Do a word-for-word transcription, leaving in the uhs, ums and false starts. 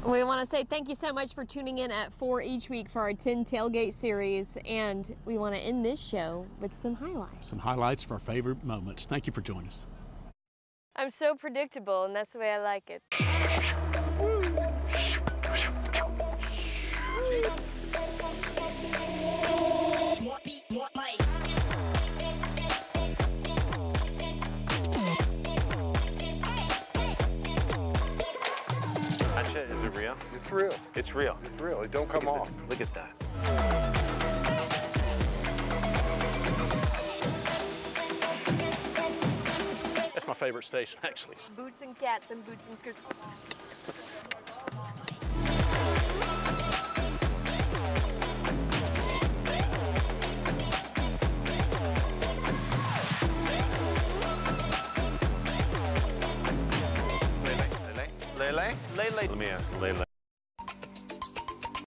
We want to say thank you so much for tuning in at four each week for our ten Tailgate series, and we want to end this show with some highlights. Some highlights of our favorite moments. Thank you for joining us. I'm so predictable, and that's the way I like it. Is it real? It's real. It's real. It's real. It don't come off. Look at that. That's my favorite station, actually. Boots and cats and boots and skirts. Lele? Lele? Lele? Let me ask, Lele,